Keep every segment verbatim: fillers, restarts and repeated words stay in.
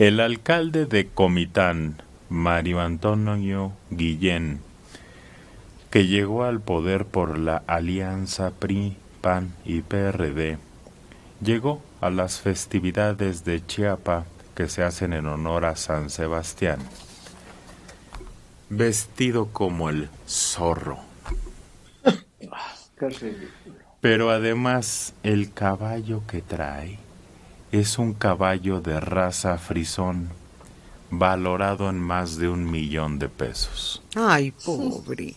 El alcalde de Comitán, Mario Antonio Guillén, que llegó al poder por la alianza P R I, P A N y P R D, llegó a las festividades de Chiapa que se hacen en honor a San Sebastián, vestido como el zorro. Pero además el caballo que trae es un caballo de raza frisón, valorado en más de un millón de pesos. Ay, pobre.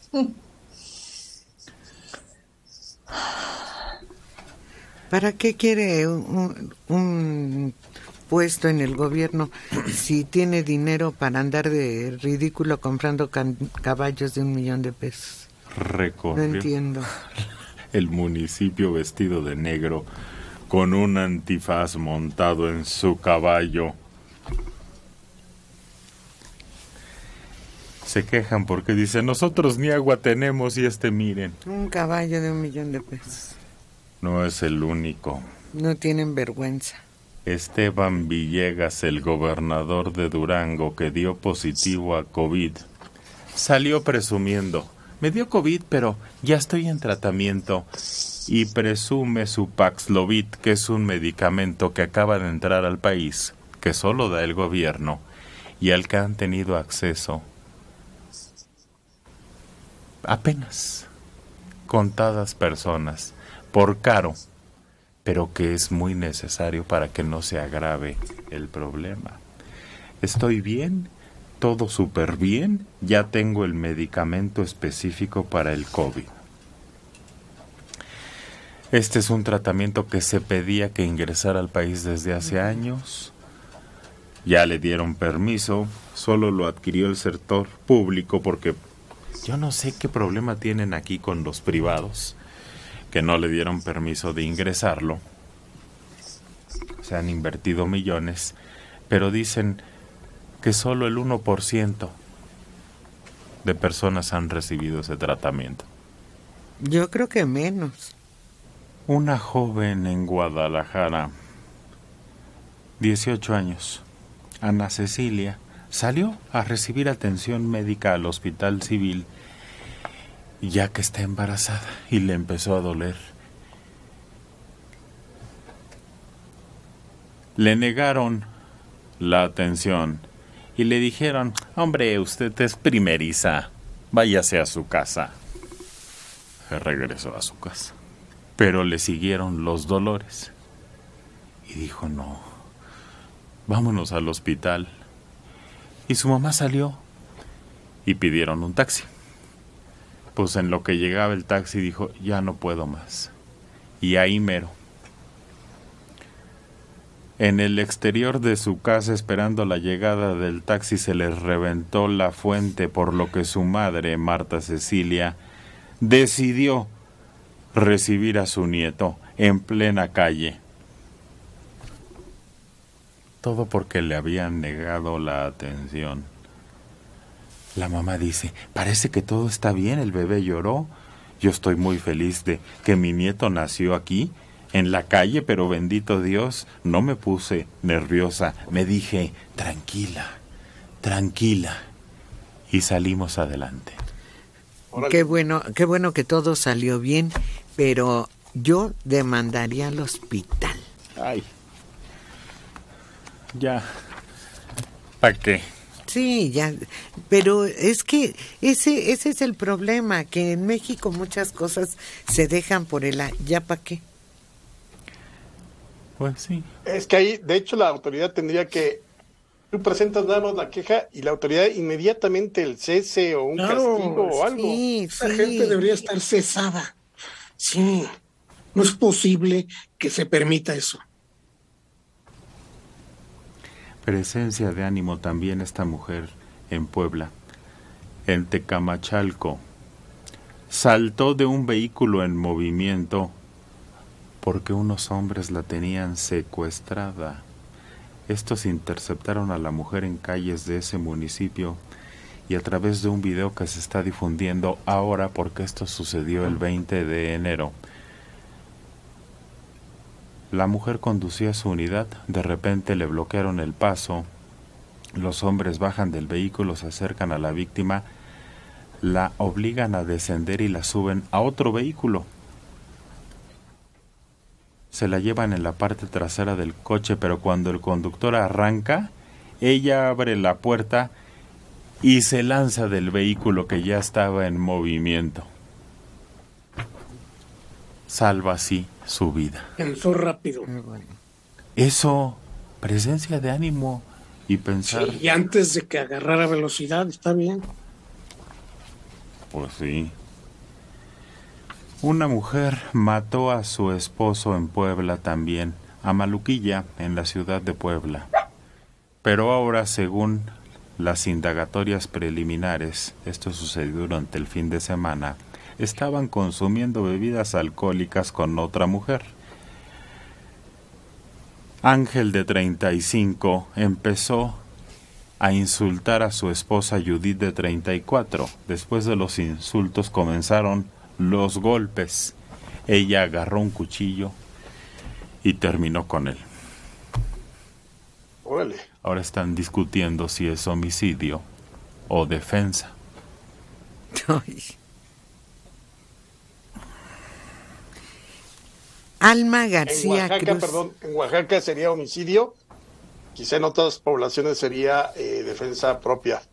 ¿Para qué quiere un, un puesto en el gobierno si tiene dinero para andar de ridículo comprando can, caballos de un millón de pesos? Recorrió No entiendo. El municipio vestido de negro, con un antifaz montado en su caballo. Se quejan porque dicen, nosotros ni agua tenemos y este miren. Un caballo de un millón de pesos. No es el único. No tienen vergüenza. Esteban Villegas, el gobernador de Durango, que dio positivo a COVID, salió presumiendo, me dio COVID, pero ya estoy en tratamiento, y presume su Paxlovid, que es un medicamento que acaba de entrar al país, que solo da el gobierno, y al que han tenido acceso apenas contadas personas, por caro, pero que es muy necesario para que no se agrave el problema. Estoy bien, todo súper bien, ya tengo el medicamento específico para el COVID. Este es un tratamiento que se pedía que ingresara al país desde hace años. Ya le dieron permiso, solo lo adquirió el sector público porque yo no sé qué problema tienen aquí con los privados, que no le dieron permiso de ingresarlo. Se han invertido millones, pero dicen que solo el uno por ciento de personas han recibido ese tratamiento. Yo creo que menos. Una joven en Guadalajara, dieciocho años, Ana Cecilia, salió a recibir atención médica al Hospital Civil ya que está embarazada y le empezó a doler. Le negaron la atención y le dijeron, hombre, usted es primeriza, váyase a su casa. Se regresó a su casa, pero le siguieron los dolores y dijo, no, vámonos al hospital. Y su mamá salió y pidieron un taxi. Pues en lo que llegaba el taxi dijo, ya no puedo más. Y ahí mero, en el exterior de su casa, esperando la llegada del taxi, se les reventó la fuente, por lo que su madre, Marta Cecilia, decidió recibir a su nieto en plena calle. Todo porque le habían negado la atención. La mamá dice, parece que todo está bien, el bebé lloró. Yo estoy muy feliz de que mi nieto nació aquí, en la calle, pero bendito Dios, no me puse nerviosa. Me dije, tranquila, tranquila. Y salimos adelante. Qué bueno, qué bueno que todo salió bien, pero yo demandaría al hospital. Ay. Ya. ¿Para qué? Sí, ya, pero es que ese ese es el problema, que en México muchas cosas se dejan por el a- ya para qué. Pues sí. Es que ahí, de hecho, la autoridad tendría que, tú presentas nada más la queja y la autoridad inmediatamente el cese o un Claro, castigo o algo. Sí, Esa sí. gente debería estar cesada. Sí, no es posible que se permita eso. Presencia de ánimo también esta mujer en Puebla, en Tecamachalco. Saltó de un vehículo en movimiento porque unos hombres la tenían secuestrada. Estos interceptaron a la mujer en calles de ese municipio y a través de un video que se está difundiendo ahora, porque esto sucedió el veinte de enero, La mujer conducía su unidad, de repente le bloquearon el paso, los hombres bajan del vehículo, se acercan a la víctima, la obligan a descender y la suben a otro vehículo. Se la llevan en la parte trasera del coche, pero cuando el conductor arranca, ella abre la puerta y se lanza del vehículo que ya estaba en movimiento. Salva así su vida. Pensó rápido. Eso, presencia de ánimo y pensar... Sí, y antes de que agarrara velocidad, está bien. Pues sí. Una mujer mató a su esposo en Puebla también, a Maluquilla, en la ciudad de Puebla. Pero ahora, según las indagatorias preliminares, esto sucedió durante el fin de semana, estaban consumiendo bebidas alcohólicas con otra mujer. Ángel, de treinta y cinco, empezó a insultar a su esposa Judith, de treinta y cuatro. Después de los insultos comenzaron los golpes. Ella agarró un cuchillo y terminó con él. Órale. Ahora están discutiendo si es homicidio o defensa. Ay. Alma García en Oaxaca, Cruz. perdón, en Oaxaca sería homicidio, quizá en otras poblaciones sería eh, defensa propia.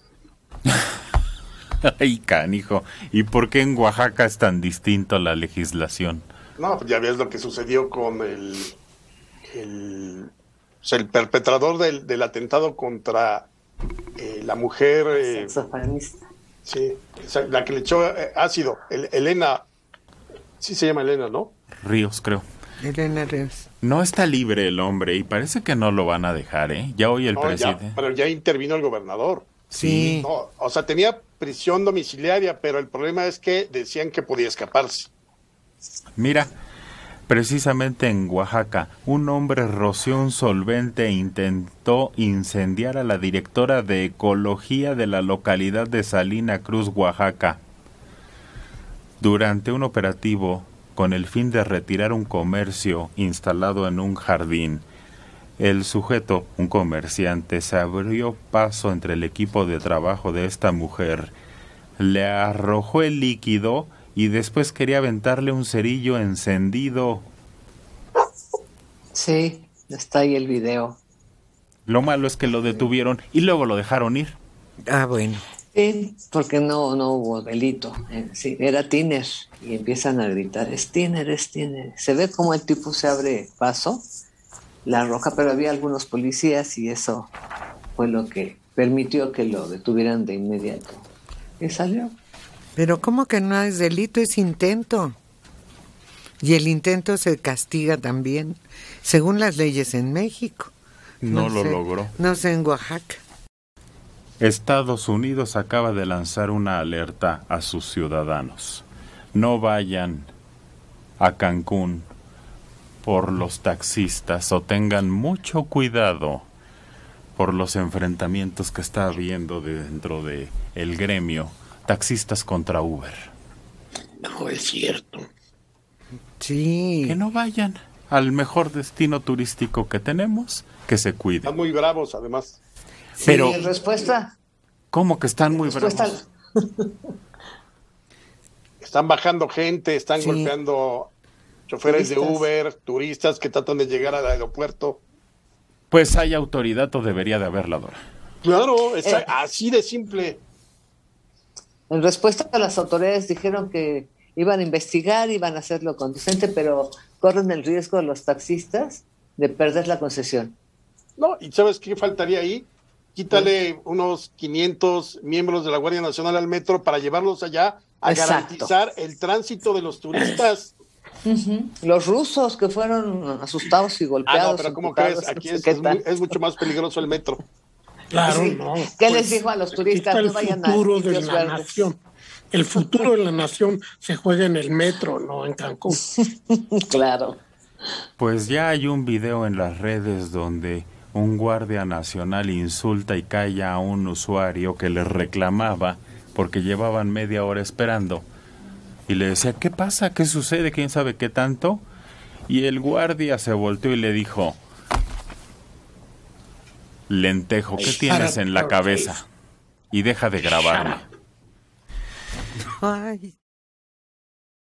Ay, canijo. ¿Y por qué en Oaxaca es tan distinto la legislación? No, pues ya ves lo que sucedió con el el, o sea, el perpetrador del, del atentado contra eh, la mujer eh, sí, esa, la que le echó eh, ácido, el, Elena, sí se llama Elena, ¿no? Ríos, creo. Elena Ríos. No está libre el hombre y parece que no lo van a dejar, ¿eh? Ya hoy el No, presidente... ya, pero ya intervino el gobernador. Sí. No, o sea, tenía prisión domiciliaria, pero el problema es que decían que podía escaparse. Mira, precisamente en Oaxaca, un hombre roció un solvente e intentó incendiar a la directora de ecología de la localidad de Salina Cruz, Oaxaca. Durante un operativo con el fin de retirar un comercio instalado en un jardín, el sujeto, un comerciante, se abrió paso entre el equipo de trabajo de esta mujer, le arrojó el líquido y después quería aventarle un cerillo encendido. Sí, está ahí el video. Lo malo es que lo detuvieron y luego lo dejaron ir. Ah, bueno. Sí, porque no, no hubo delito. Eh, sí, era Tiner y empiezan a gritar, es Tiner, es Tiner. Se ve como el tipo se abre paso, la arroja, pero había algunos policías y eso fue lo que permitió que lo detuvieran de inmediato. Y salió. Pero ¿cómo que no es delito? Es intento. Y el intento se castiga también, según las leyes en México. No, No lo sé, logró. No sé, en Oaxaca. Estados Unidos acaba de lanzar una alerta a sus ciudadanos. No vayan a Cancún por los taxistas o tengan mucho cuidado por los enfrentamientos que está habiendo dentro de el gremio taxistas contra Uber. No es cierto. Sí. Que no vayan al mejor destino turístico que tenemos, que se cuiden. Están muy bravos, además. Pero, ¿Y respuesta? ¿cómo que están muy respuesta bravos? Están bajando gente, están Sí. golpeando choferes de Turistas. Uber, turistas que tratan de llegar al aeropuerto. Pues hay autoridad o debería de haberla, Dora. Claro, es Eh. así de simple. En respuesta a las autoridades dijeron que iban a investigar, iban a hacerlo conducente, pero corren el riesgo los taxistas de perder la concesión. No, ¿y sabes qué faltaría ahí? Quítale unos quinientos miembros de la Guardia Nacional al metro para llevarlos allá a Exacto. garantizar el tránsito de los turistas. Uh-huh. Los rusos que fueron asustados y Ah, golpeados. no, pero ¿cómo emputados, crees? Aquí no sé es, qué es, tal. muy- es mucho más peligroso el metro. Claro, Sí. no. ¿Qué Pues, les dijo a los turistas? está el No vayan a futuro de sitios la verdes. nación. El futuro de la nación se juega en el metro, no en Cancún. Claro. Pues ya hay un video en las redes donde un guardia nacional insulta y calla a un usuario que le reclamaba porque llevaban media hora esperando. Y le decía, ¿qué pasa? ¿Qué sucede? ¿Quién sabe qué tanto? Y el guardia se volteó y le dijo: Lentejo, ¿qué tienes en la cabeza? Y deja de grabarme. Ay.